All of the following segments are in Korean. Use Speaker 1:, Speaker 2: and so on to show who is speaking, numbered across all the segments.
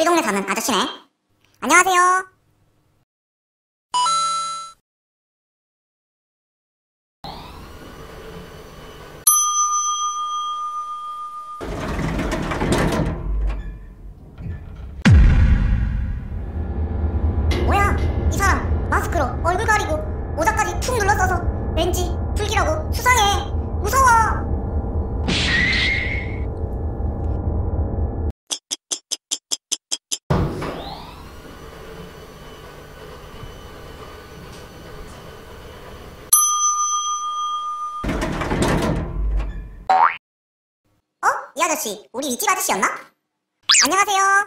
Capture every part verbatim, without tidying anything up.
Speaker 1: 우리 동네 사는 아저씨네. 안녕하세요. 뭐야, 이 사람 마스크로 얼굴 가리고 모자까지 툭 눌러써서 왠지 불길하고 수상해. 무서워. 어? 이 아저씨 우리 윗집 아저씨였나? 안녕하세요.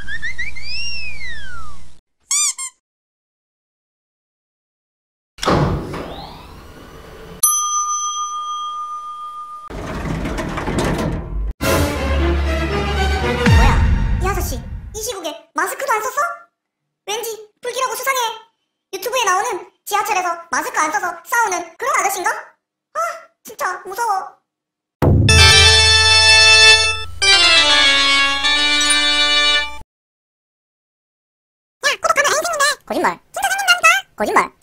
Speaker 1: 뭐야, 이 아저씨 이 시국에 마스크도 안 썼어? 왠지 불길하고 수상해. 유튜브에 나오는 지하철에서 마스크 안 써서 싸우는 그런 아저씨인가? 아, 진짜 무서워. 야, 구독하면 안 생긴대. 거짓말. 진짜 생긴다니까. 거짓말.